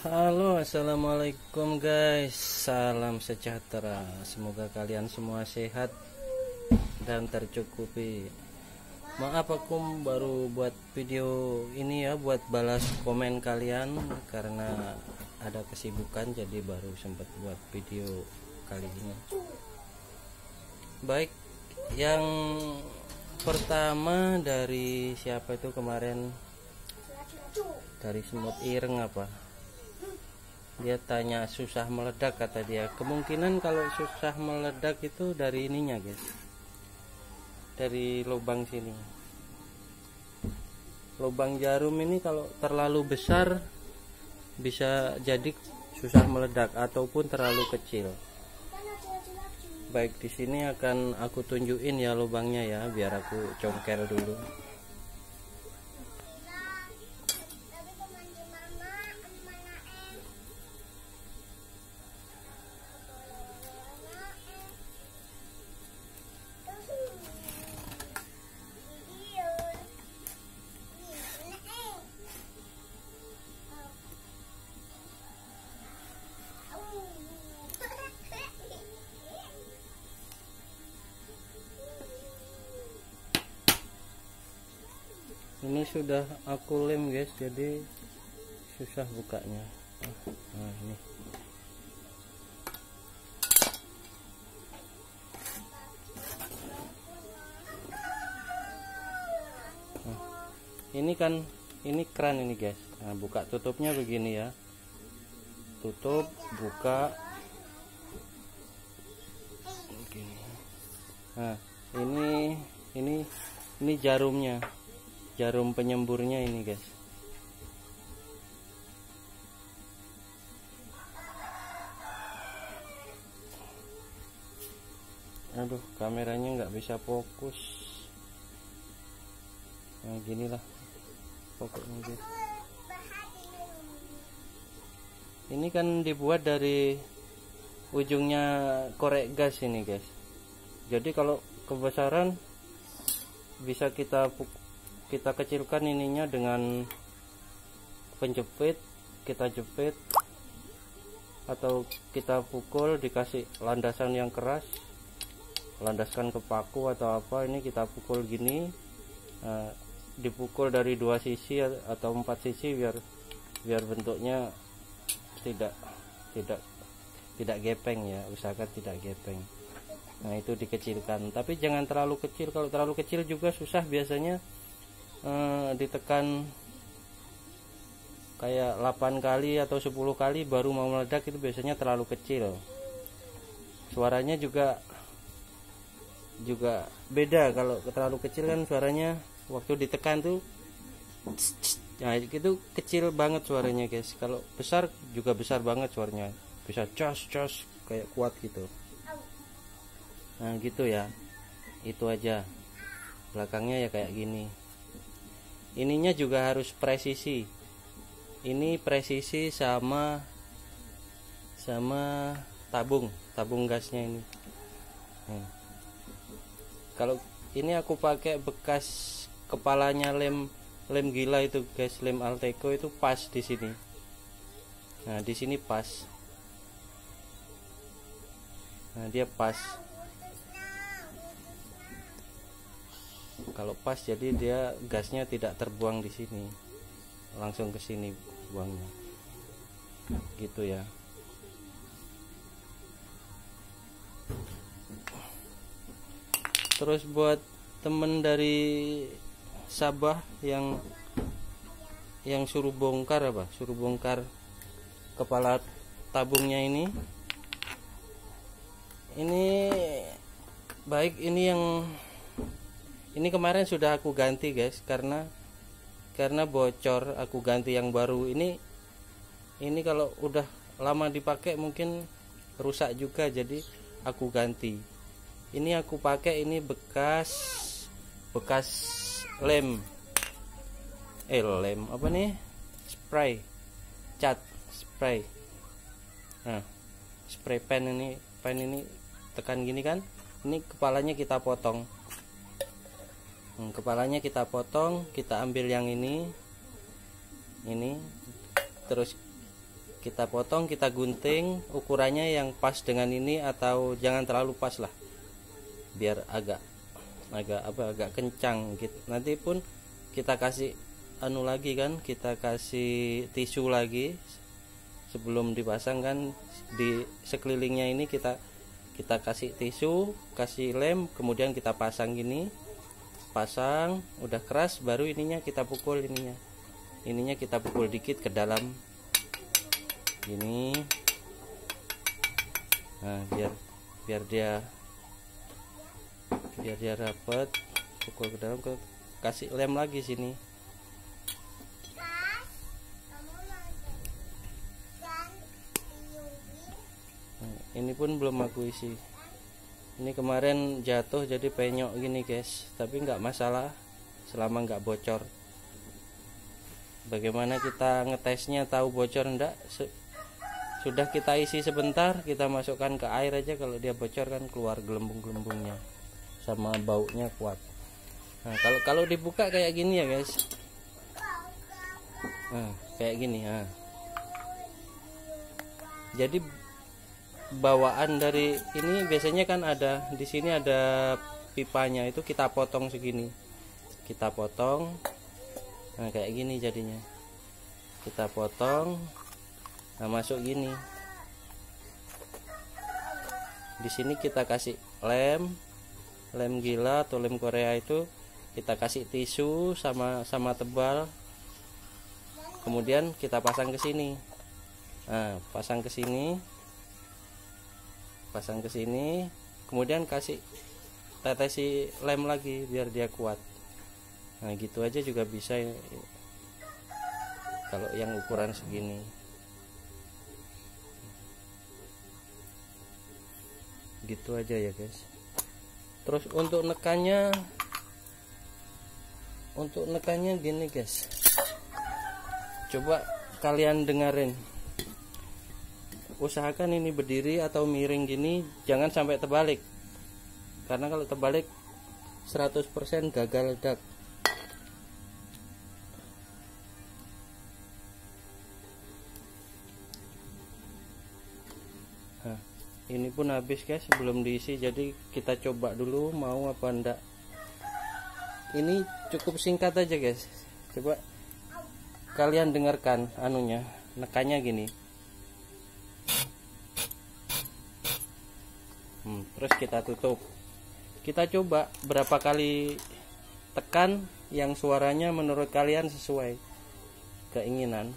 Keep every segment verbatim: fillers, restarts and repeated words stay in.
Halo, assalamualaikum guys. Salam sejahtera. Semoga kalian semua sehat dan tercukupi. Maaf aku baru buat video ini ya, buat balas komen kalian karena ada kesibukan, jadi baru sempat buat video kali ini. Baik, yang pertama dari siapa itu kemarin, dari semut ireng apa, dia tanya susah meledak kata dia. Kemungkinan kalau susah meledak itu dari ininya guys, dari lubang sini. Lubang jarum ini kalau terlalu besar bisa jadi susah meledak ataupun terlalu kecil. Baik, di sini akan aku tunjukin ya lubangnya ya, biar aku congkel dulu. Ini sudah aku lem guys, jadi susah bukanya. Nah ini, nah, ini kan ini keran ini guys. Nah, buka tutupnya begini ya, tutup buka begini. Nah ini ini ini jarumnya, jarum penyemburnya ini guys. Aduh, kameranya nggak bisa fokus. Nah ginilah pokoknya guys. Ini kan dibuat dari ujungnya korek gas ini guys. Jadi kalau kebesaran bisa kita kita kecilkan ininya dengan penjepit, kita jepit atau kita pukul, dikasih landasan yang keras, landaskan ke paku atau apa, ini kita pukul gini. Nah, dipukul dari dua sisi atau empat sisi biar biar bentuknya tidak tidak tidak gepeng ya, usahakan tidak gepeng. Nah itu dikecilkan, tapi jangan terlalu kecil. Kalau terlalu kecil juga susah biasanya. Eh, ditekan kayak delapan kali atau sepuluh kali baru mau meledak, itu biasanya terlalu kecil. Suaranya juga juga beda. Kalau terlalu kecil kan suaranya waktu ditekan tuh, nah itu kecil banget suaranya guys. Kalau besar juga besar banget suaranya, bisa cos cos kayak kuat gitu. Nah gitu ya, itu aja. Belakangnya ya kayak gini. Ininya juga harus presisi. Ini presisi sama sama tabung, tabung gasnya ini. Hmm. Kalau ini aku pakai bekas kepalanya lem lem gila itu guys, lem Alteco itu pas di sini. Nah, di sini pas. Nah, dia pas. Kalau pas jadi dia gasnya tidak terbuang di sini, langsung ke sini buangnya, gitu ya. Terus buat temen dari Sabah yang yang suruh bongkar apa, suruh bongkar kepala tabungnya ini, ini baik ini yang ini kemarin sudah aku ganti guys, karena karena bocor, aku ganti yang baru. Ini ini kalau udah lama dipakai mungkin rusak juga, jadi aku ganti. Ini aku pakai ini bekas bekas lem eh lem apa nih, spray cat spray. Nah spray pen ini, pen ini tekan gini kan, ini kepalanya kita potong. Hmm, kepalanya kita potong, kita ambil yang ini ini terus kita potong, kita gunting ukurannya yang pas dengan ini, atau jangan terlalu pas lah, biar agak agak apa agak kencang gitu. Nanti pun kita kasih anu lagi kan, kita kasih tisu lagi sebelum dipasang kan, di sekelilingnya ini kita kita kasih tisu, kasih lem, kemudian kita pasang gini, pasang udah keras, baru ininya kita pukul, ininya ininya kita pukul dikit ke dalam gini. Nah, biar biar dia biar dia rapat, pukul ke dalam, ke kasih lem lagi sini. Nah, ini pun belum aku isi. Ini kemarin jatuh jadi penyok gini guys, tapi nggak masalah selama nggak bocor. Bagaimana kita ngetesnya tahu bocor enggak? Sudah kita isi sebentar, kita masukkan ke air aja, kalau dia bocor kan keluar gelembung-gelembungnya sama baunya kuat. Nah, kalau kalau dibuka kayak gini ya guys, nah kayak gini. Nah, jadi bawaan dari ini biasanya kan ada di sini ada pipanya, itu kita potong segini, kita potong. Nah kayak gini jadinya, kita potong. Nah masuk gini, di sini kita kasih lem lem gila atau lem Korea, itu kita kasih tisu sama sama tebal, kemudian kita pasang ke sini. Nah pasang ke sini pasang ke sini kemudian kasih tetesi lem lagi biar dia kuat. Nah gitu aja juga bisa ya, kalau yang ukuran segini. Gitu aja ya guys. Terus untuk nekannya untuk nekannya gini guys, coba kalian dengerin. Usahakan ini berdiri atau miring gini, jangan sampai terbalik, karena kalau terbalik seratus persen gagal ledak. Nah, ini pun habis guys, belum diisi, jadi kita coba dulu mau apa enggak. Ini cukup singkat aja guys, coba kalian dengarkan anunya, nekannya gini. Hmm, terus kita tutup, kita coba berapa kali tekan yang suaranya menurut kalian sesuai keinginan.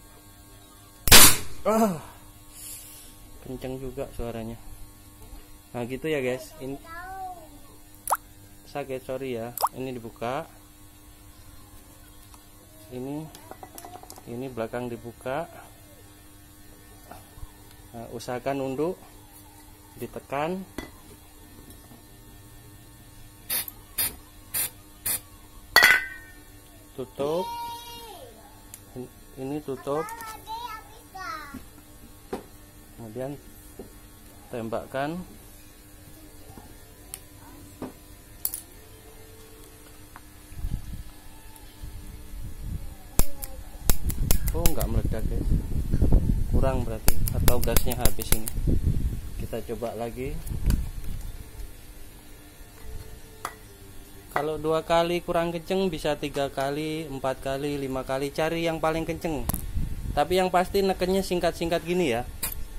Ah, kenceng juga suaranya. Nah gitu ya guys, ini sakit, sorry ya. Ini dibuka, ini ini belakang dibuka. Nah, usahakan nunduk, ditekan, tutup, ini tutup, kemudian tembakkan. Oh nggak meledak guys, kurang berarti, atau gasnya habis ini. Kita coba lagi. Kalau dua kali kurang kenceng, bisa tiga kali, empat kali, lima kali, cari yang paling kenceng. Tapi yang pasti nekennya singkat-singkat gini ya.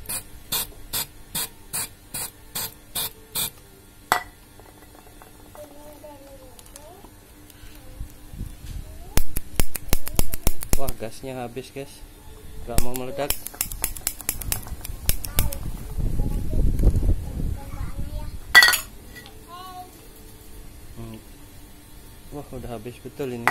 Wah gasnya habis guys, gak mau meledak. Wah udah habis betul ini.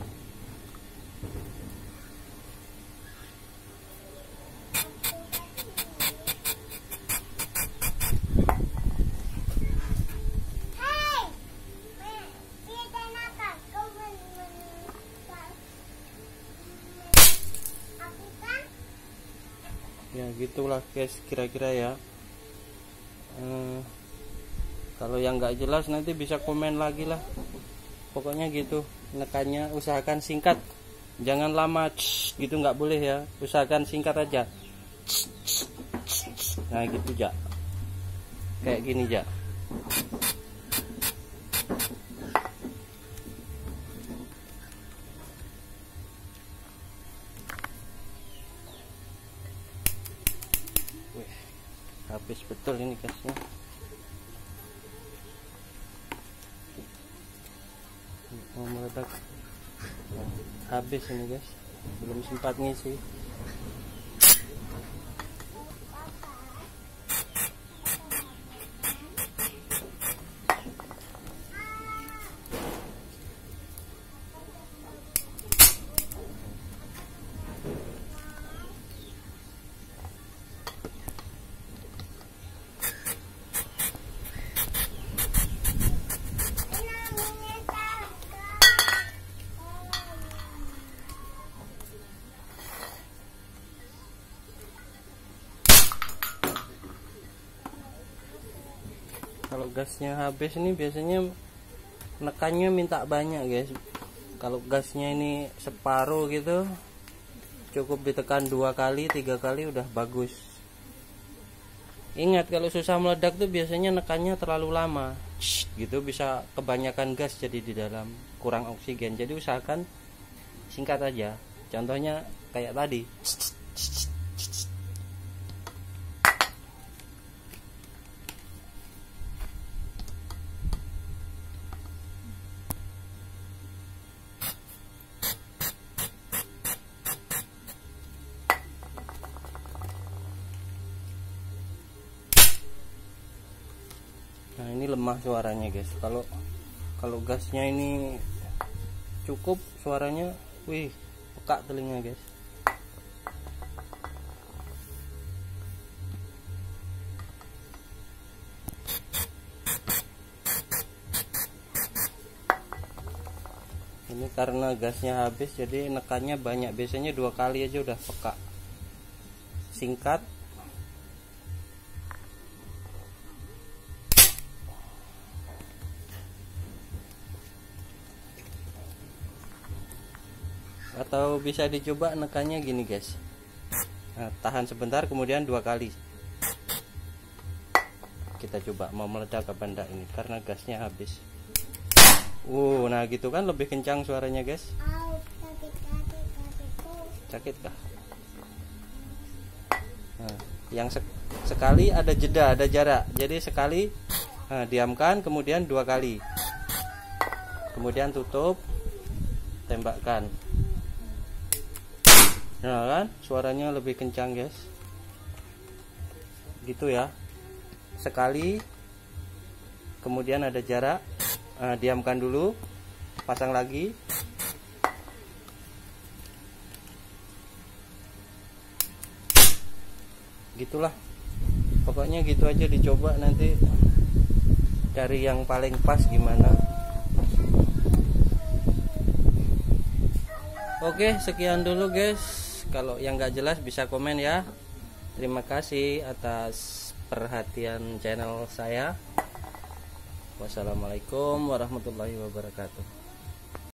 Ya gitulah guys kira-kira ya. Hmm, kalau yang nggak jelas nanti bisa komen lagi lah. Pokoknya gitu, nekannya usahakan singkat, jangan lama gitu, nggak boleh ya, usahakan singkat aja. Nah gitu Jak, kayak gini Jak. Wih, habis betul ini gasnya. Mau meledak. Habis ini guys, belum sempat ngisi. Kalau gasnya habis ini biasanya nekannya minta banyak guys. Kalau gasnya ini separuh gitu, cukup ditekan dua kali tiga kali udah bagus. Ingat kalau susah meledak tuh biasanya nekannya terlalu lama gitu, bisa kebanyakan gas jadi di dalam, kurang oksigen. Jadi usahakan singkat aja, contohnya kayak tadi. Nah ini lemah suaranya guys. Kalau kalau gasnya ini cukup, suaranya wih peka telinga guys. Ini karena gasnya habis jadi nekannya banyak, biasanya dua kali aja udah peka. Singkat. Atau bisa dicoba nekannya gini guys. Nah, tahan sebentar kemudian dua kali. Kita coba mau meledak apa enggak ini karena gasnya habis. Uh, nah gitu kan lebih kencang suaranya guys. Sakit kah? Nah, yang sek sekali ada jeda, ada jarak. Jadi sekali nah, diamkan kemudian dua kali. Kemudian tutup, tembakkan. Nah kan suaranya lebih kencang guys, gitu ya. Sekali kemudian ada jarak, nah, diamkan dulu, pasang lagi. Gitulah pokoknya, gitu aja dicoba, nanti cari yang paling pas gimana. Oke sekian dulu guys. Kalau yang gak jelas bisa komen ya. Terima kasih atas perhatian channel saya. Wassalamualaikum warahmatullahi wabarakatuh.